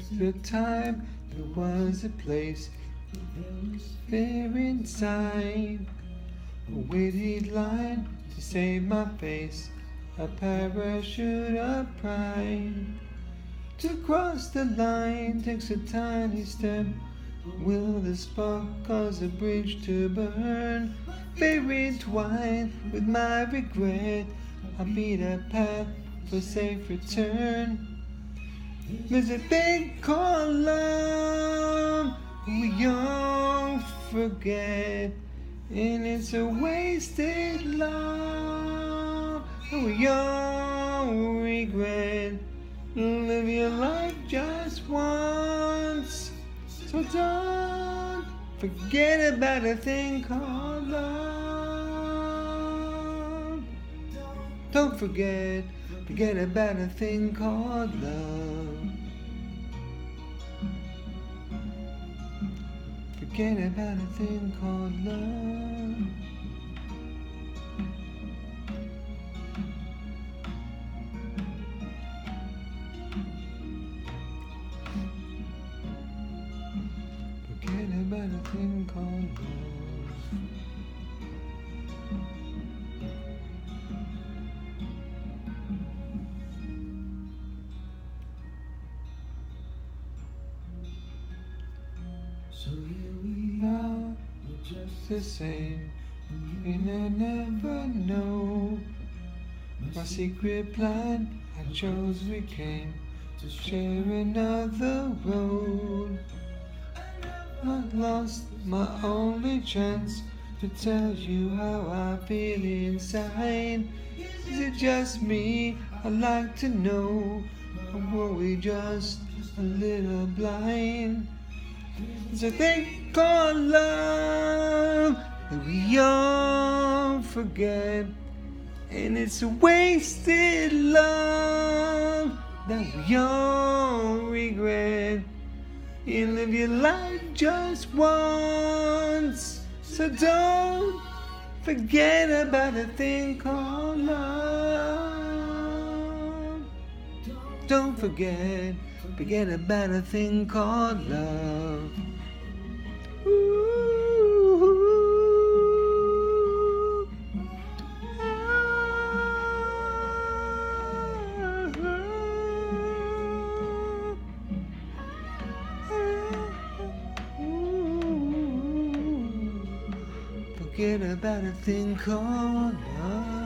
The time, there was a place, there inside, a witty line to save my face, a parachute of pride. To cross the line takes a tiny step. Will the spark cause a bridge to burn? Very entwined with my regret, I beat a path for safe return. There's a thing called love we all forget, and it's a wasted love we all regret. Live your life just once, so don't forget about a thing called love. Don't forget about a thing called love. Forget about a thing called love. Forget about a thing called love. So here we are, we're just the same, and I never know. My secret plan, I chose we came to share another road. I lost my only chance to tell you how I feel inside. Is it just me? I'd like to know, or were we just a little blind? It's a thing called love that we all forget, and it's a wasted love that we all regret. You live your life just once, so don't forget about a thing called love. Don't forget about a thing called love. Forget about a thing called love.